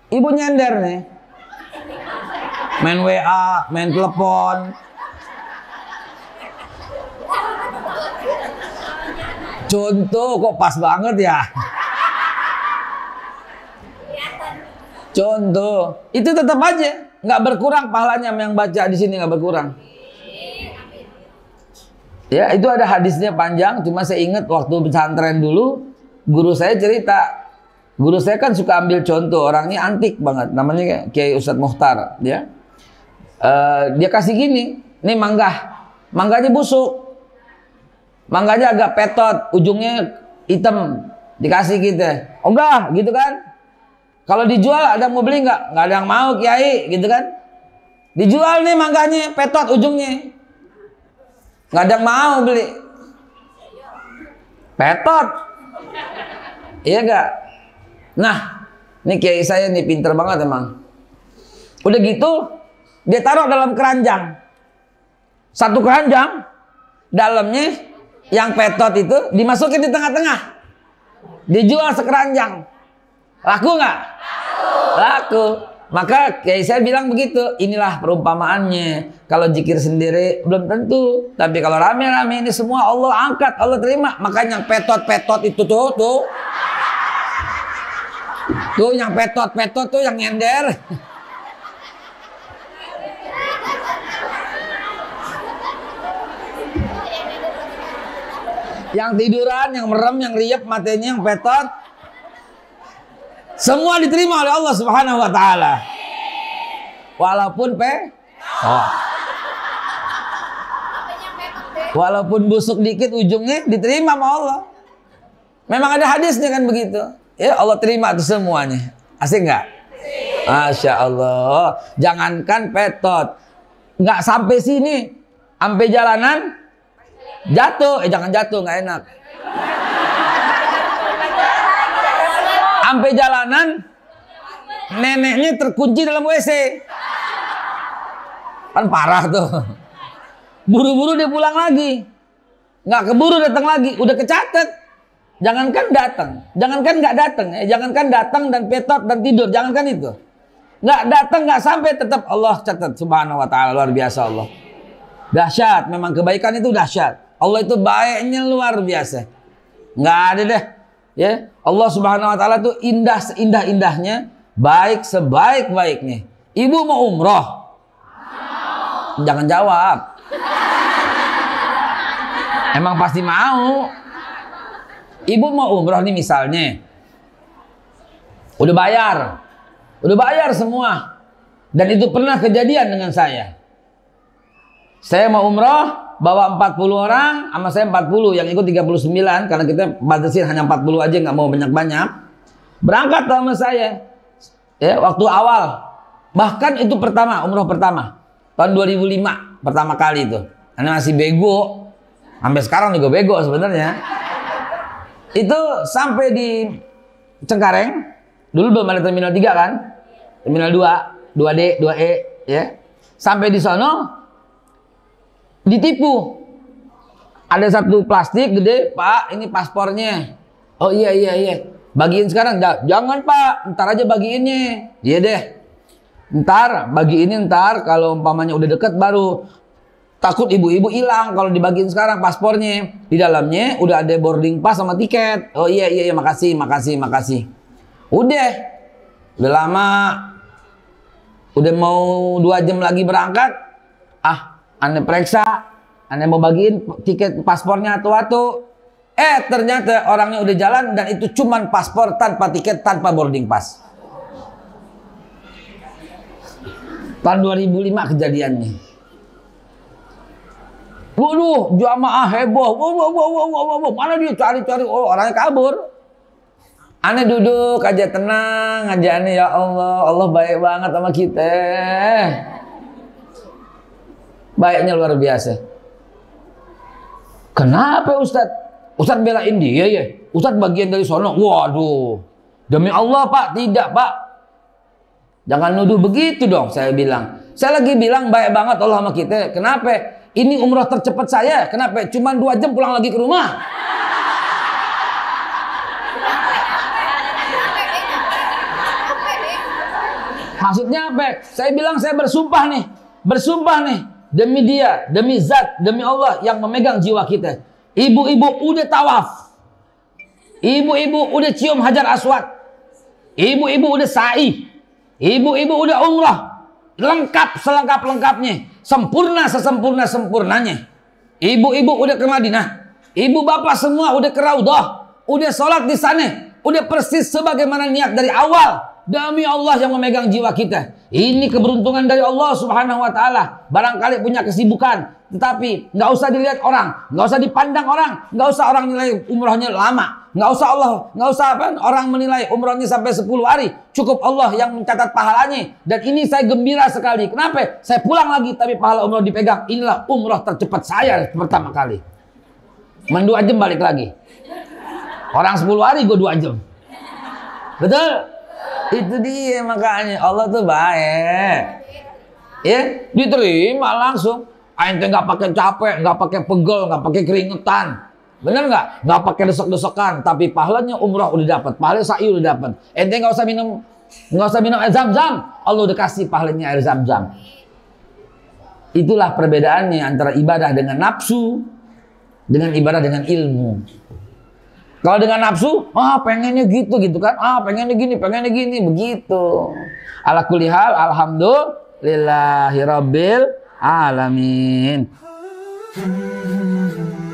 Ibu nyender nih. Main WA, main telepon. Contoh kok pas banget ya. Contoh, itu tetap aja nggak berkurang pahalanya yang baca di sini, nggak berkurang. Ya, itu ada hadisnya panjang, cuma saya ingat waktu pesantren dulu, guru saya cerita. Guru saya kan suka ambil contoh, orangnya antik banget, namanya Kiai Ustadz Mukhtar, ya. Dia kasih gini, nih mangganya busuk, mangganya agak petot, ujungnya hitam, dikasih gitu, enggak, gitu kan? Kalau dijual ada yang mau beli nggak? Nggak ada yang mau, Kiai, gitu kan? Dijual nih mangganya, petot ujungnya. Nggak ada yang mau beli. Petot. Iya nggak? Nah, ini Kiai saya nih pinter banget emang. Udah gitu, dia taruh dalam keranjang. Satu keranjang, dalamnya yang petot itu dimasukin di tengah-tengah. Dijual sekeranjang. Laku nggak? Laku. Maka Kiai saya bilang begitu. Inilah perumpamaannya. Kalau zikir sendiri belum tentu. Tapi kalau rame-rame ini semua Allah angkat, Allah terima. Makanya yang petot-petot itu tuh. Tuh yang petot-petot tuh yang nyender. Yang tiduran, yang merem, yang riap matanya, yang petot. Semua diterima oleh Allah Subhanahu wa taala. Walaupun walaupun busuk dikit ujungnya diterima sama Allah. Memang ada hadisnya kan begitu. Ya Allah terima itu semuanya. Asik nggak? Masya Allah. Jangankan petot, nggak sampai sini, sampai jalanan jatuh. Jangan jatuh, nggak enak. Sampai jalanan neneknya terkunci dalam WC. Kan parah tuh. Buru-buru dia pulang lagi. Nggak keburu datang lagi, udah kecatet. Jangankan datang, jangankan nggak datang, jangankan datang dan petot dan tidur, jangankan itu. Nggak datang, nggak sampai, tetap Allah catat. Subhanahu wa ta'ala, luar biasa Allah. Dahsyat, memang kebaikan itu dahsyat. Allah itu baiknya luar biasa. Nggak ada deh. Ya, Allah Subhanahu wa taala tuh indah seindah-indahnya, baik sebaik-baiknya. Ibu mau umroh? Jangan jawab. Emang pasti mau. Ibu mau umroh nih misalnya. Udah bayar semua. Dan itu pernah kejadian dengan saya. Saya mau umroh, bawa 40 orang, sama saya 40, yang ikut 39, karena kita batasin hanya 40 aja, nggak mau banyak-banyak. Berangkat sama saya, ya, waktu awal, bahkan itu umroh pertama, tahun 2005, pertama kali itu. Karena masih bego, sampai sekarang juga bego sebenarnya. Itu sampai di Cengkareng, dulu belum ada Terminal 3 kan, Terminal 2, 2D, 2E, ya. Sampai di sono, ditipu. Ada satu plastik gede, Pak, ini paspornya. Oh iya. Bagiin sekarang. Jangan Pak, ntar aja bagiinnya. Iya deh. Ntar bagiin, ntar kalau umpamanya udah deket baru. Takut ibu-ibu hilang kalau dibagiin sekarang paspornya. Di dalamnya udah ada boarding pass sama tiket. Oh iya, makasih. Udah lama. Udah mau 2 jam lagi berangkat. Ane periksa, ane mau bagiin tiket paspornya atu-atu. Ternyata orangnya udah jalan dan itu cuman paspor tanpa tiket, tanpa boarding pass. Tahun 2005 kejadiannya. Waduh, jamaah heboh. Wow. Mana dia cari-cari? Oh, orangnya kabur. Ane duduk aja tenang aja ane, ya Allah baik banget sama kita. Baiknya luar biasa. Kenapa Ustadz belain dia ya? Ustadz bagian dari sono. Waduh. Demi Allah Pak, tidak Pak. Jangan nuduh begitu dong, saya bilang. Saya lagi bilang baik banget Allah sama kita. Kenapa? Ini umroh tercepat saya. Kenapa? Cuman 2 jam pulang lagi ke rumah. Maksudnya apa? Saya bilang saya bersumpah nih. Bersumpah nih. Demi dia, demi zat, demi Allah yang memegang jiwa kita. Ibu-ibu udah tawaf. Ibu-ibu udah cium hajar aswad. Ibu-ibu udah sa'i. Ibu-ibu udah umrah. Lengkap selengkap-lengkapnya. Sempurna sesempurna-sempurnanya. Ibu-ibu udah ke Madinah. Ibu bapak semua udah ke Raudhah. Udah sholat di sana. Udah persis sebagaimana niat dari awal. Demi Allah yang memegang jiwa kita. Ini keberuntungan dari Allah Subhanahu wa taala. Barangkali punya kesibukan, tetapi nggak usah dilihat orang, nggak usah dipandang orang, nggak usah orang nilai umrohnya lama, nggak usah orang menilai umrohnya sampai 10 hari. Cukup Allah yang mencatat pahalanya. Dan ini saya gembira sekali. Kenapa? Saya pulang lagi tapi pahala umroh dipegang. Inilah umroh tercepat saya pertama kali. 2 jam balik lagi. Orang 10 hari gue 2 jam. Betul? Itu dia makanya Allah tuh baik. Ya, diterima langsung. Ente nggak pakai capek, nggak pakai pegel, nggak pakai keringetan. Bener nggak? Nggak pakai desek-desekan, tapi pahalanya umrah udah dapat, pahala sa'i udah dapat. Ente nggak usah minum air zam-zam, Allah udah kasih pahalanya air zam-zam. Itulah perbedaannya antara ibadah dengan nafsu dengan ibadah dengan ilmu. Kalau dengan nafsu, pengennya gitu kan, pengennya gini, begitu. Ala kulli hal, alhamdulillahirabbil alamin.